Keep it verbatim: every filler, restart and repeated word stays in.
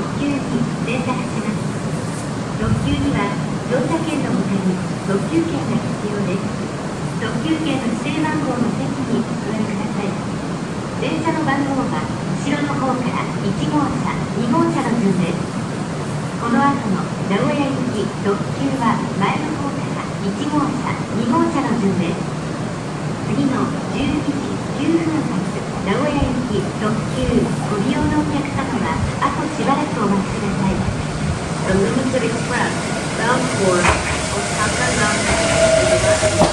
急に連絡します。特急には乗車券の他に特急券が必要です。特急券の指定番号の席にお座りください。電車の番号は後ろの方からいち号車、に号車の順です。この後の名古屋行き特急は前の方からいち号車、に号車の順です。次のじゅうにじきゅうふん発名古屋行き特急ご利用のお客様はあとしばらくお待ちください。 The Limited Express bound for Osaka Mountain is about